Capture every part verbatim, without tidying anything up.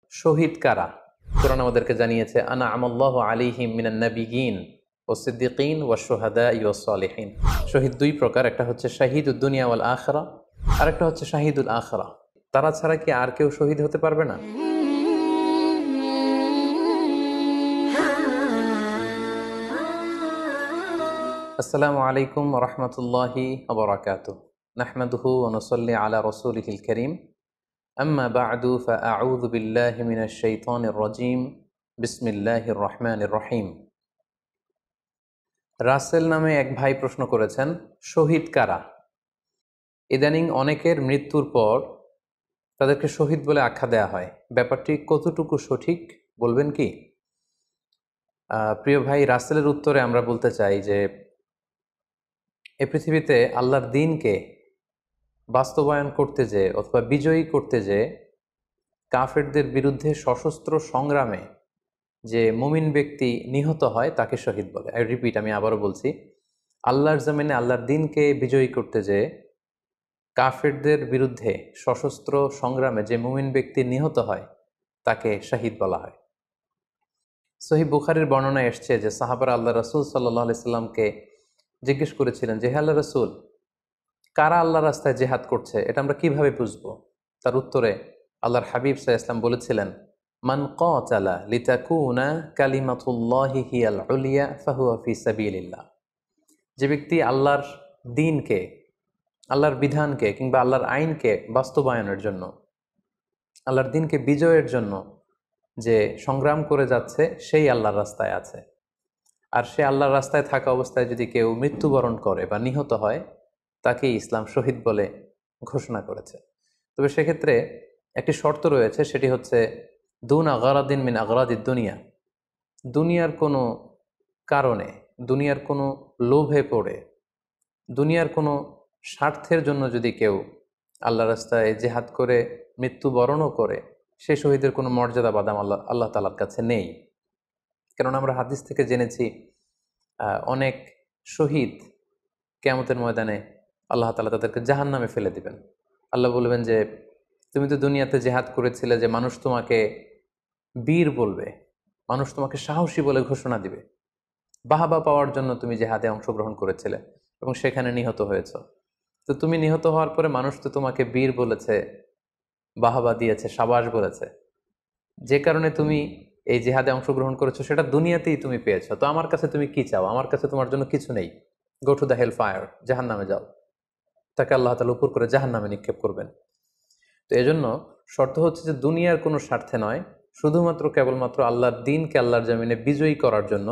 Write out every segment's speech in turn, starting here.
শহীদ কারা? কোরআন আমাদেরকে জানিয়েছে আনা আমাল্লাহু আলাইহিম মিনান নাবিয়িন ওয়াস সিদ্দিকিন ওয়াশ শুহাদাই ওয়াস সালিহিন। শহীদ দুই প্রকার, একটা হচ্ছে শাহিদুদ দুনিয়া ওয়াল আখিরা, আর একটা হচ্ছে শাহিদুল আখিরা। তারা ছাড়া কি আর কেউ শহীদ হতে পারবে না? আসসালামু আলাইকুম ওয়া রাহমাতুল্লাহি ওয়া বারাকাতুহু। নাহমাদুহু ওয়া নুসাল্লি আলা রাসূলিহিল কারীম। আম্মা বা'দু ফাআউযু বিল্লাহি মিনাশ শাইতানির রাজীম। বিসমিল্লাহির রহমানির রহিম। রাসেল নামে এক ভাই প্রশ্ন করেছেন, শহীদ কারা? ইদানিং অনেকের মৃত্যুর পর তাদেরকে শহীদ বলে আখ্যা দেয়া হয়। ব্যাপারটি কতটুকু সঠিক বলবেন কি? প্রিয় ভাই, রাসেলের উত্তরে আমরা বলতে চাই যে এ পৃথিবীতে আল্লাহর দ্বীনকে বাস্তবায়ন করতে যে অথবা বিজয়ী করতে যে কাফেরদের বিরুদ্ধে সশস্ত্র সংগ্রামে যে মুমিন ব্যক্তি নিহত হয় তাকে শহীদ বলে। আই রিপিট, আমি আবারও বলছি, আল্লাহর জমিনে আল্লাহর দ্বীনকে বিজয়ী করতে যে কাফেরদের বিরুদ্ধে সশস্ত্র সংগ্রামে যে মুমিন ব্যক্তি নিহত হয় তাকে শহীদ বলা হয়। সহিহ বুখারীর বর্ণনায় এসছে যে সাহাবারা আল্লাহ রাসূল সাল্লাল্লাহু আলাইহি সাল্লামকে জিজ্ঞেস করেছিলেন যে, হে আল্লাহ রাসূল, কারা আল্লাহর রাস্তায় জিহাদ করছে এটা আমরা কিভাবে বুঝবো? তার উত্তরে আল্লাহর হাবিব সাল্লাল্লাহু আলাইহি ওয়াসাল্লাম বলেছিলেন, মান কাতালা লিতাকুনা কালিমাতুল্লাহি হিয়াল উলিয়া ফাহুয়া ফি সাবিলিল্লাহ। যে ব্যক্তি আল্লাহর দ্বীনকে, আল্লাহর বিধানকে কিংবা আল্লাহর আইনকে বাস্তবায়নের জন্য, আল্লাহর দ্বীনকে বিজয়ের জন্য যে সংগ্রাম করে যাচ্ছে সেই আল্লাহর রাস্তায় আছে। আর সে আল্লাহর রাস্তায় থাকা অবস্থায় যদি কেউ মৃত্যুবরণ করে বা নিহত হয় তাকে ইসলাম শহীদ বলে ঘোষণা করেছে। তবে সেক্ষেত্রে একটি শর্ত রয়েছে, সেটি হচ্ছে দুন আগারাদিন মিন আগারাদিদ দুনিয়া। দুনিয়ার কোনো কারণে, দুনিয়ার কোনো লোভে পড়ে, দুনিয়ার কোনো স্বার্থের জন্য যদি কেউ আল্লাহ রাস্তায় জেহাদ করে মৃত্যুবরণও করে, সে শহীদের কোনো মর্যাদা বাদাম আল্লাহ আল্লাহ তাআলার কাছে নেই। কারণ আমরা হাদিস থেকে জেনেছি অনেক শহীদ কিয়ামতের ময়দানে আল্লাহ তাআলা তাদেরকে জাহান্নামে ফেলে দিবেন। আল্লাহ বলবেন যে, তুমি তো দুনিয়াতে জেহাদ করেছিলে যে মানুষ তোমাকে বীর বলবে, মানুষ তোমাকে সাহসী বলে ঘোষণা দিবে, বাহাবা পাওয়ার জন্য তুমি জেহাদে অংশগ্রহণ করেছিলে এবং সেখানে নিহত হয়েছ। তো তুমি নিহত হওয়ার পরে মানুষ তো তোমাকে বীর বলেছে, বাহাবা দিয়েছে, সাবাস বলেছে, যে কারণে তুমি এই জেহাদে অংশগ্রহণ করেছো সেটা দুনিয়াতেই তুমি পেয়েছো। তো আমার কাছে তুমি কি চাও? আমার কাছে তোমার জন্য কিছু নেই। Go to the hell fire, জাহান নামে যাও। তাকে আল্লাহ তাআলা উপর করে জাহান নামে নিক্ষেপ করবেন। তো এজন্য শর্ত হচ্ছে যে দুনিয়ার কোনো স্বার্থে নয়, শুধুমাত্র কেবলমাত্র আল্লাহর দ্বীনকে আল্লাহর জমিনে বিজয়ী করার জন্য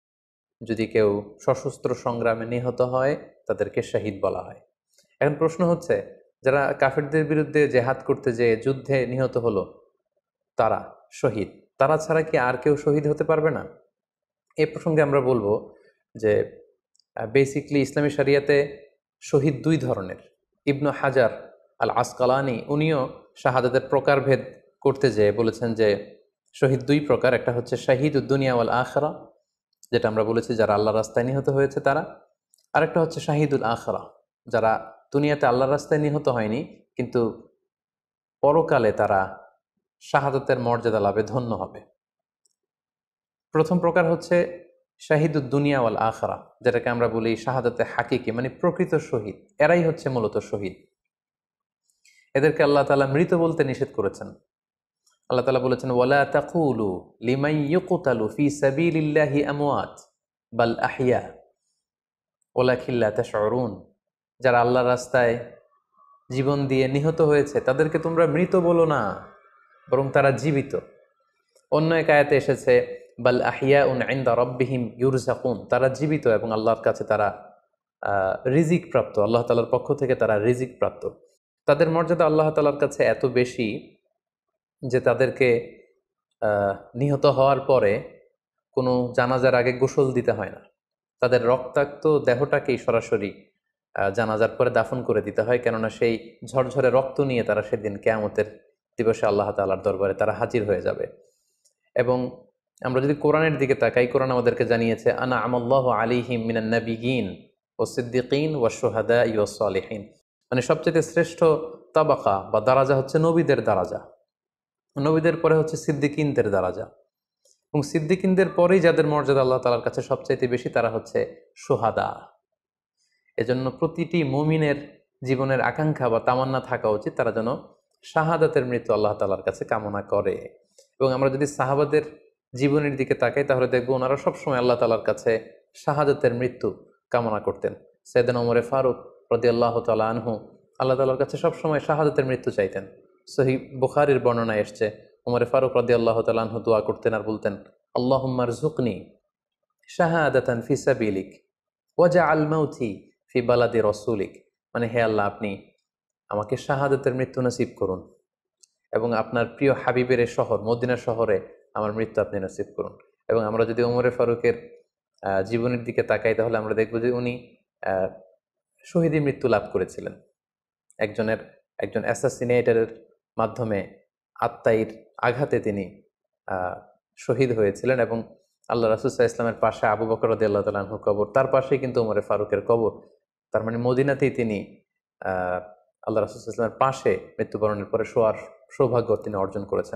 যদি কেউ সশস্ত্র সংগ্রামে নিহত হয় তাদেরকে শহীদ বলা হয়। এখন প্রশ্ন হচ্ছে, যারা কাফেরদের বিরুদ্ধে জেহাদ করতে যেয়ে যুদ্ধে নিহত হলো তারা শহীদ, তারা ছাড়া কি আর কেউ শহীদ হতে পারবে না? এই প্রসঙ্গে আমরা বলবো যে বেসিকলি ইসলামী শরিয়াতে শহীদ দুই ধরনের। ইবনু হাজার আল আসকালানি উনিও শাহাদাতের প্রকারভেদ করতে যেয়ে বলেছেন যে শহীদ দুই প্রকার, একটা হচ্ছে শাহিদুদ দুনিয়া ওয়াল আখিরা, যেটা আমরা বলেছি যারা আল্লাহর রাস্তায় নিহত হয়েছে তারা, আরেকটা হচ্ছে শাহিদুল আখিরা, যারা দুনিয়াতে আল্লাহর রাস্তায় নিহত হয়নি কিন্তু পরকালে তারা শাহাদাতের মর্যাদা লাভে ধন্য হবে। প্রথম প্রকার হচ্ছে শাহিদুদ দুনিয়া ওয়াল আখিরা, যেটাকে আমরা বলি শাহাদাতে হাকিকি, মানে প্রকৃত শহীদ। এরাই হচ্ছে মূলত শহীদ। এদেরকে আল্লাহ তাআলা মৃত বলতে নিষেধ করেছেন। আল্লাহ তাআলা বলেছেন, ওয়ালা তাকুলু লিমান ইউকতালু ফি সাবিলিল্লাহি আমওয়াত বাল আহইয়া ওয়ালাকিন লা তাশউরুন। যারা আল্লাহর রাস্তায় জীবন দিয়ে নিহত হয়েছে তাদেরকে তোমরা মৃত বলো না, বরং তারা জীবিত। অন্য এক আয়াতে এসেছে, বাল আহিয়াউন ইনদা রাব্বিহিম ইউরযাকুন, তারা জীবিত এবং আল্লাহর কাছে তারা রিজিক প্রাপ্ত, আল্লাহ তাআলার পক্ষ থেকে তারা রিজিক প্রাপ্ত। তাদের মর্যাদা আল্লাহ তাআলার কাছে এত বেশি যে তাদেরকে নিহত হওয়ার পরে কোনো জানাজার আগে গোসল দিতে হয় না, তাদের রক্তাক্ত দেহটাকেই সরাসরি জানাজার পরে দাফন করে দিতে হয়, কেননা সেই ঝরঝরে রক্ত নিয়ে তারা সেদিন কিয়ামতের দিবসে আল্লাহ তাআলার দরবারে তারা হাজির হয়ে যাবে। এবং আমরা যদি কোরআনের দিকে তাকাই, কোরআন আমাদেরকে জানিয়েছে আনা আমাল্লাহু আলাইহিম মিনান নাবিয়িন ওয়াস সিদ্দিকিন ওয়াশ শুহাদাই ওয়াস সালিহিন, মানে সবচেয়ে শ্রেষ্ঠ তাবাকা বা দারাজা হচ্ছে নবীদের দারাজা, নবীদের পরে হচ্ছে সিদ্দিকিনদের দরজা, এবং সিদ্দিকিনদের পরেই যাদের মর্যাদা আল্লাহ তাআলার কাছে সবচাইতে বেশি তারা হচ্ছে শুহাদা। এজন্য প্রতিটি মুমিনের জীবনের আকাঙ্ক্ষা বা তামান্না থাকা উচিত তারা যেন শাহাদাতের মৃত্যু আল্লাহ তাআলার কাছে কামনা করে। এবং আমরা যদি সাহাবাদের জীবনের দিকে তাকাই তাহলে দেখবো ওনারা সবসময় আল্লাহ তাআলার কাছে শাহাদাতের মৃত্যু কামনা করতেন। সাইয়েদনা ওমরে ফারুক রাদিয়াল্লাহু তাআলা আনহু আল্লাহ তাআলার কাছে সবসময় শাহাদাতের মৃত্যু চাইতেন। সহিহ বুখারীর বর্ণনায় এসছে ওমরে ফারুক রাদিয়াল্লাহু তাআলা আনহু দোয়া করতেন আর বলতেন, আল্লাহুম্মা রযুকনি শাহাদাতান ফি সাবিলিক ওয়াজআল মাউতি ফি বালাদি রাসূলিক, মানে হে আল্লাহ আপনি আমাকে শাহাদাতের মৃত্যু নসিব করুন এবং আপনার প্রিয় হাবিবের এই শহর মদিনা শহরে আমার মৃত্যু আপনি নসিব করুন। এবং আমরা যদি ওমরে ফারুকের জীবনের দিকে তাকাই তাহলে আমরা দেখব যে উনি শহীদি মৃত্যু লাভ করেছিলেন। একজনের একজন অ্যাসাসিনেটরের মাধ্যমে আত্মাইর আঘাতে তিনি শহীদ হয়েছিলেন এবং আল্লাহ রাসূল সাল্লাল্লাহু আলাইহি ওয়াসাল্লামের পাশে আবু বকর রাদিয়াল্লাহু তাআলা আনহুর কবর, তার পাশেই কিন্তু ওমরে ফারুকের কবর। তার মানে মদিনাতেই তিনি আহ আল্লাহ রাসূল সাল্লাল্লাহু আলাইহি ওয়াসাল্লামের পাশে মৃত্যুবরণের পরে শোয়ার সৌভাগ্য তিনি অর্জন করেছেন।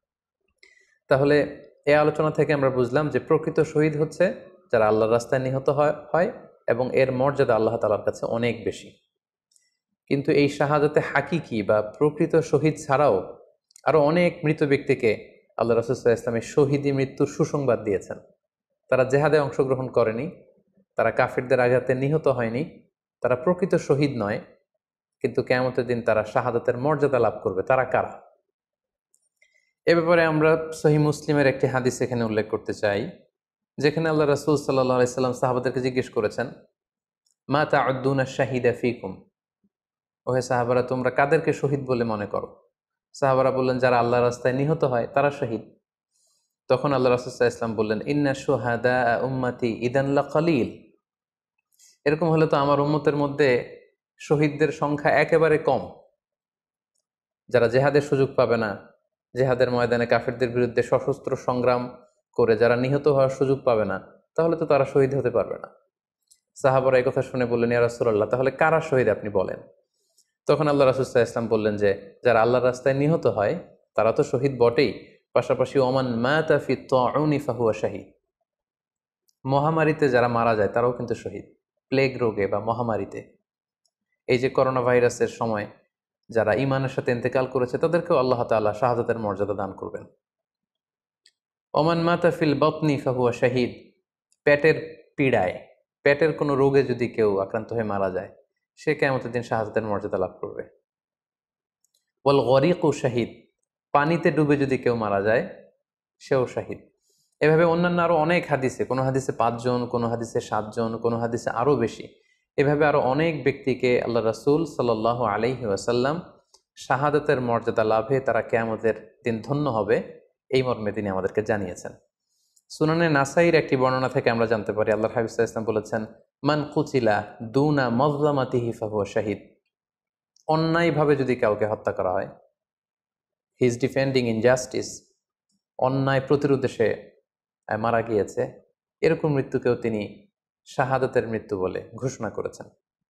তাহলে এই আলোচনা থেকে আমরা বুঝলাম যে প্রকৃত শহীদ হচ্ছে যারা আল্লাহর রাস্তায় নিহত হয় এবং এর মর্যাদা আল্লাহ তাআলার কাছে অনেক বেশি। কিন্তু এই শাহাদাতে হাকিকি বা প্রকৃত শহীদ ছাড়াও আরো অনেক মৃত ব্যক্তিকে আল্লাহ রাসূল সাল্লাল্লাহু আলাইহি ওয়াসাল্লাম শহীদি মৃত্যুর সুসংবাদ দিয়েছেন। তারা জেহাদে অংশগ্রহণ করেনি, তারা কাফিরদের আঘাতে নিহত হয়নি, তারা প্রকৃত শহীদ নয়, কিন্তু কিয়ামতের দিন তারা শাহাদাতের মর্যাদা লাভ করবে। তারা কারা? এ ব্যাপারে আমরা সহিহ মুসলিমের একটি হাদিস এখানে উল্লেখ করতে চাই, যেখানে আল্লাহ রাসূল সাল্লাল্লাহু আলাইহি ওয়াসাল্লাম সাহাবাদেরকে জিজ্ঞেস করেছেন, মা তা'উদ্দুনা শাহিদা ফীকুম, ওহে সাহাবারা তোমরা কাদেরকে শহীদ বলে মনে করো? সাহাবারা বললেন যারা আল্লাহর রাস্তায় নিহত হয় তারা শহীদ। তখন আল্লাহ রাসূল সাল্লাল্লাহু আলাইহি ওয়াসাল্লাম বললেন, ইন্না শুহাদা উম্মতি ইদান লাকালিল, এরকম হলে তো আমার উম্মতের মধ্যে শহীদদের সংখ্যা একেবারে কম। যারা জেহাদের সুযোগ পাবে না, জেহাদের ময়দানে কাফিরদের বিরুদ্ধে সশস্ত্র সংগ্রাম করে যারা নিহত হওয়ার সুযোগ পাবে না, তাহলে তো তারা শহীদ হতে পারবে না। সাহাবারা এই কথা শুনে বললেন, ইয়া রাসূলুল্লাহ তাহলে কারা শহীদ আপনি বলেন। তখন আল্লাহ রাসূল সাল্লাল্লাহু আলাইহি ওয়াসাল্লাম বললেন যে যারা আল্লাহর রাস্তায় নিহত হয় তারা তো শহীদ বটেই, পাশাপাশি ওমান মাতা ফি তাউনি ফাহুয়া শাহীদ, মহামারীতে যারা মারা যায় তারাও কিন্তু শহীদ। প্লেগ রোগে বা মহামারীতে, এই যে করোনা ভাইরাসের সময় যারা ঈমানের সাথে ইন্তেকাল করেছে তাদেরকেও আল্লাহ তাআলা শাহাদাতের মর্যাদা দান করবেন। ওমান মাতা ফিল বাতনি ফাহুয়া শাহীদ, পেটের পীড়ায় পেটের কোনো রোগে যদি কেউ আক্রান্ত হয়ে মারা যায় সে কিয়ামতের দিন শাহাদাতের মর্যাদা লাভ করবে। ওয়াল গরিকু শাহীদ, পানিতে ডুবে যদি কেউ মারা যায় সেও শাহীদ। এভাবে অন্যান্য আরো অনেক হাদিসে, কোনো হাদিসে পাঁচজন, কোনো হাদিসে সাতজন, কোনো হাদিসে আরো বেশি, এভাবে আরো অনেক ব্যক্তিকে আল্লাহ রাসূল সাল্লাল্লাহু আলাইহি ওয়াসাল্লাম শাহাদাতের মর্যাদা লাভে তারা কিয়ামতের দিন ধন্য হবে এই মর্মে তিনি আমাদেরকে জানিয়েছেন। সুনানে নাসাইর একটি বর্ণনা থেকে আমরা জানতে পারি আল্লাহর হাবিব সাল্লাল্লাহু আলাইহি ওয়াসাল্লাম বলেছেন, মান কুতিলা দুনা মাজলামাতিহি ফাহুয়া শাহীদ, অন্যায়ভাবে যদি কাউকে হত্যা করা হয়, হি ইজ ডিফেন্ডিং ইনজাস্টিস, অন্যায় প্রতিরোধে সে মারা গিয়েছে, এরকম মৃত্যুকেও তিনি শাহাদাতের মৃত্যু বলে ঘোষণা করেছেন।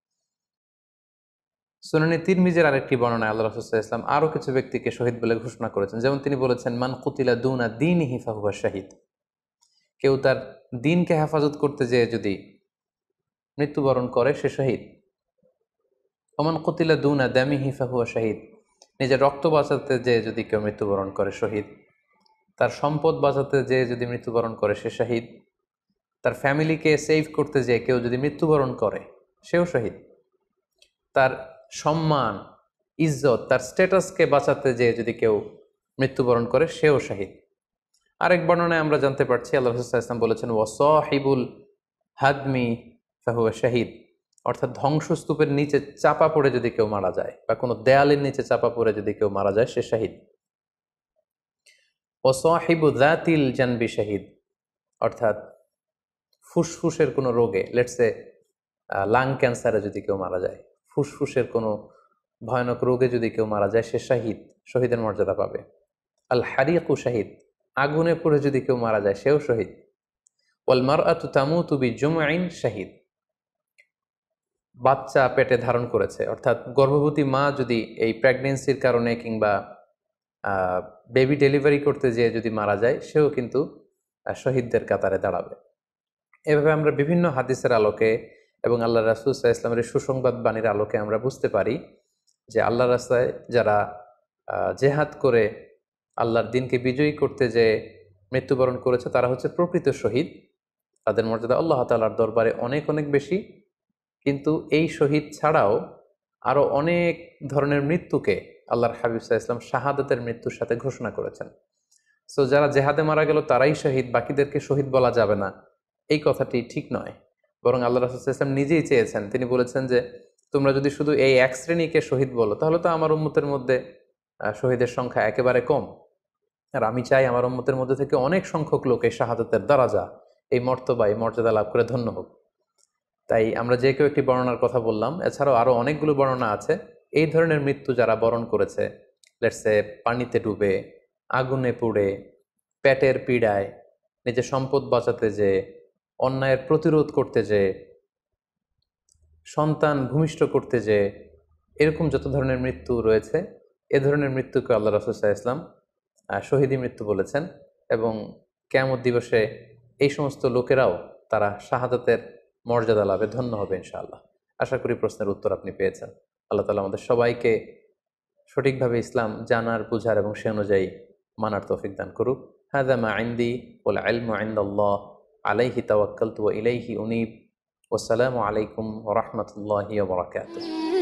সুনানে তিরমিজির আরেকটি বর্ণনায় আল্লাহ রাসূল সাল্লাল্লাহু আলাইহি ওয়াসাল্লাম আরো কিছু ব্যক্তিকে শহীদ বলে ঘোষণা করেছেন। যেমন তিনি বলেছেন, মান কুতিলা দুনা দীনিহি ফাহুয়া শাহীদ, কেউ তার দ্বীনকে হেফাজত করতে যেয়ে যদি মৃত্যুবরণ করে সে শহীদ। ওমান কুতিলা দুনা দামিহি ফাহুয়া শাহীদ, নিজের রক্ত বাঁচাতে যেয়ে যদি কেউ মৃত্যুবরণ করে শহীদ। তার সম্পদ বাঁচাতে যেয়ে যদি মৃত্যুবরণ করে সে শহীদ। তার ফ্যামিলিকে সেভ করতে যেয়ে কেউ যদি মৃত্যুবরণ করে সেও শহীদ। তার সম্মান, ইজ্জত, তার স্ট্যাটাসকে বাঁচাতে যেয়ে যদি কেউ মৃত্যুবরণ করে সেও শহীদ। আরেক বর্ণনায় আমরা জানতে পারছি আল্লাহ রাসূল সাল্লাল্লাহু আলাইহি ওয়াসাল্লাম বলেছেন, ওয়াসাহিবুল হাদমি ফাহুয়া শাহীদ, অর্থাৎ ধ্বংসস্তূপের নিচে চাপা পড়ে যদি কেউ মারা যায় বা কোনো দেয়ালের নিচে চাপা পড়ে যদি কেউ মারা যায় সে শহীদ। ওয়াসাহিবু যাতিল জানবি শাহীদ, অর্থাৎ ফুসফুসের কোনো রোগে, লেটসে লাং ক্যান্সারে যদি কেউ মারা যায়, ফুসফুসের কোনো ভয়ানক রোগে যদি কেউ মারা যায় সে শাহীদ, শহীদের মর্যাদা পাবে। আল হারিকু শাহীদ, আগুনে পড়ে যদি কেউ মারা যায় সেও শহীদ। ওয়াল মারআতু তামুতু বিজুমইন শাহীদ, বাচ্চা পেটে ধারণ করেছে, অর্থাৎ গর্ভবতী মা যদি এই প্রেগনেন্সির কারণে কিংবা বেবি ডেলিভারি করতে যেয়ে যদি মারা যায়, সেও কিন্তু শহীদদের কাতারে দাঁড়াবে। এভাবে আমরা বিভিন্ন হাদিসের আলোকে এবং আল্লাহ রাসূল সাল্লাল্লাহু আলাইহি ওয়াসাল্লামের সুসংবাদ বাণীর আলোকে আমরা বুঝতে পারি যে আল্লাহ রাস্তায় যারা জেহাদ করে আল্লাহর দিনকে বিজয়ী করতে যে মৃত্যুবরণ করেছে তারা হচ্ছে প্রকৃত শহীদ। তাদের মর্যাদা আল্লাহ তাআলার দরবারে অনেক অনেক বেশি। কিন্তু এই শহীদ ছাড়াও আরও অনেক ধরনের মৃত্যুকে আল্লাহর হাবিব সাল্লাল্লাহু আলাইহি ওয়াসাল্লাম শাহাদাতের মৃত্যুর সাথে ঘোষণা করেছেন। সো যারা জেহাদে মারা গেল তারাই শহীদ, বাকিদেরকে শহীদ বলা যাবে না, এই কথাটি ঠিক নয়। বরং আল্লাহ রাসূল সাল্লাল্লাহু আলাইহি ওয়াসাল্লাম নিজেই চেয়েছেন, তিনি বলেছেন যে তোমরা যদি শুধু এই এক শ্রেণীকে শহীদ বলো তাহলে তো আমার উম্মতের মধ্যে শহীদের সংখ্যা একেবারে কম। আর আমি চাই আমার উম্মতের মধ্যে থেকে অনেক সংখ্যক লোক এই শাহাদাতের দারাজা, এই মর্তবা, এই মর্যাদা লাভ করে ধন্য হোক। তাই আমরা যে কেউ একটি বর্ণনার কথা বললাম, এছাড়াও আরও অনেকগুলো বর্ণনা আছে এই ধরনের মৃত্যু যারা বরণ করেছে। লেটসে পানিতে ডুবে, আগুনে পুড়ে, পেটের পীড়ায়, নিজের সম্পদ বাঁচাতে যে, অন্যায়ের প্রতিরোধ করতে যে, সন্তান ভূমিষ্ঠ করতে যে, এরকম যত ধরনের মৃত্যু রয়েছে এ ধরনের মৃত্যুকে আল্লাহ রাসূল সাল্লাল্লাহু আলাইহি ওয়াসাল্লাম শহীদি মৃত্যু বলেছেন। এবং কিয়ামত দিবসে এই সমস্ত লোকেরাও তারা শাহাদাতের মর্যাদা লাভে ধন্য হবে ইনশাআল্লাহ। আশা করি প্রশ্নের উত্তর আপনি পেয়েছেন। আল্লাহ তাআলা আমাদের সবাইকে সঠিকভাবে ইসলাম জানার, বুঝার এবং সে অনুযায়ী মানার তৌফিক দান করুক। হাযা মা ইনদি ওয়াল ইলমু ইনদাল্লাহ আলাইহি তাওয়াক্কালতু ওয়া ইলাইহি উনীব। ওয়াসসালামু আলাইকুম ওয়া রাহমাতুল্লাহি ওয়া বারাকাতুহু।